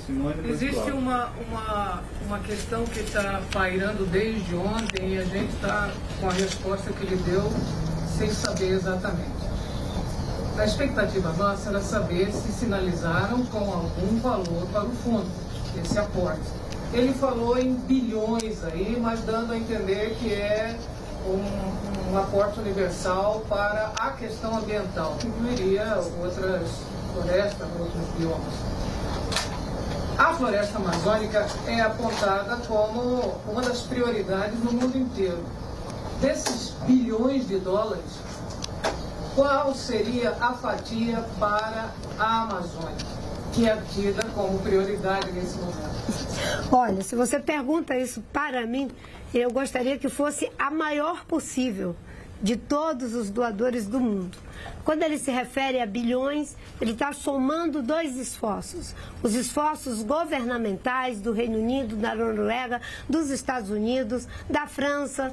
Existe uma questão que está pairando desde ontem e a gente está com a resposta que ele deu sem saber exatamente. A expectativa nossa era saber se sinalizaram com algum valor para o fundo, esse aporte. Ele falou em bilhões aí, mas dando a entender que é um aporte universal para a questão ambiental, que incluiria outras florestas, outros biomas. A floresta amazônica é apontada como uma das prioridades no mundo inteiro. Desses bilhões de dólares, qual seria a fatia para a Amazônia, que é tida como prioridade nesse momento? Olha, se você pergunta isso para mim, eu gostaria que fosse a maior possível de todos os doadores do mundo. Quando ele se refere a bilhões, ele está somando dois esforços. Os esforços governamentais do Reino Unido, da Noruega, dos Estados Unidos, da França,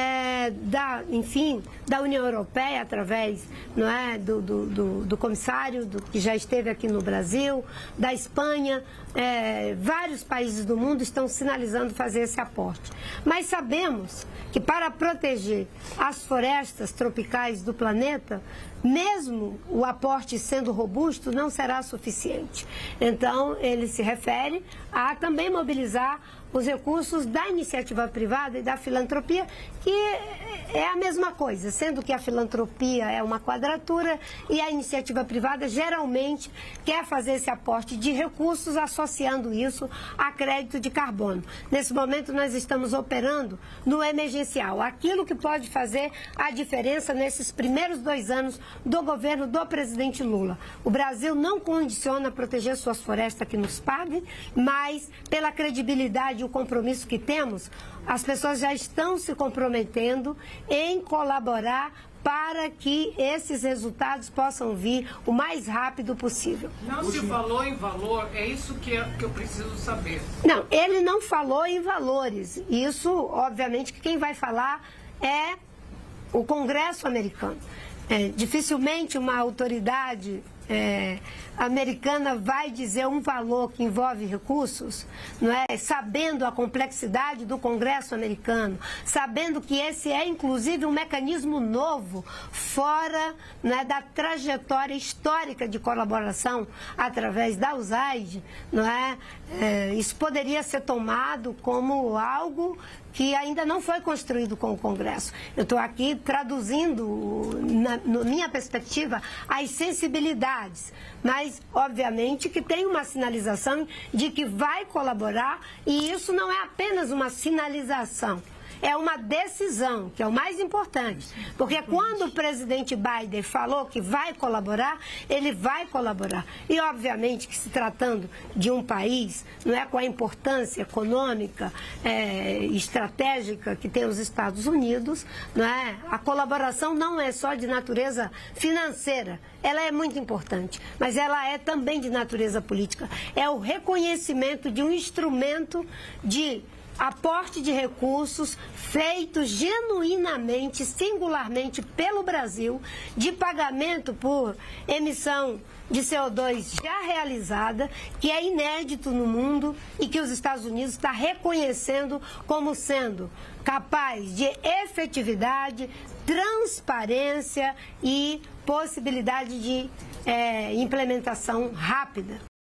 enfim, da União Europeia, através, não é, do comissário que já esteve aqui no Brasil, da Espanha. Vários países do mundo estão sinalizando fazer esse aporte. Mas sabemos que para proteger as florestas tropicais do planeta, mesmo o aporte sendo robusto, não será suficiente. Então, ele se refere a também mobilizar os recursos da iniciativa privada e da filantropia, que é a mesma coisa, sendo que a filantropia é uma quadratura e a iniciativa privada geralmente quer fazer esse aporte de recursos associando isso a crédito de carbono. Nesse momento nós estamos operando no emergencial, aquilo que pode fazer a diferença nesses primeiros 2 anos do governo do presidente Lula. O Brasil não condiciona proteger suas florestas que nos paguem, mas pela credibilidade e o compromisso que temos, as pessoas já estão se comprometendo em colaborar para que esses resultados possam vir o mais rápido possível. Não se falou em valor, é isso que eu preciso saber. Não, ele não falou em valores. Isso, obviamente, que quem vai falar é o Congresso americano. Dificilmente uma autoridade americana vai dizer um valor que envolve recursos, não é? Sabendo a complexidade do Congresso americano, sabendo que esse é inclusive um mecanismo novo, fora, não é, da trajetória histórica de colaboração através da USAID, não é? Isso poderia ser tomado como algo que ainda não foi construído com o Congresso. Eu estou aqui traduzindo, na minha perspectiva, as sensibilidades, mas, obviamente, que tem uma sinalização de que vai colaborar, e isso não é apenas uma sinalização. É uma decisão, que é o mais importante. Porque quando o presidente Biden falou que vai colaborar, ele vai colaborar. E, obviamente, que se tratando de um país, não é, com a importância econômica, estratégica que tem os Estados Unidos, não é, a colaboração não é só de natureza financeira. Ela é muito importante, mas ela é também de natureza política. É o reconhecimento de um instrumento de aporte de recursos feitos genuinamente, singularmente pelo Brasil, de pagamento por emissão de CO2 já realizada, que é inédito no mundo e que os Estados Unidos está reconhecendo como sendo capaz de efetividade, transparência e possibilidade de implementação rápida.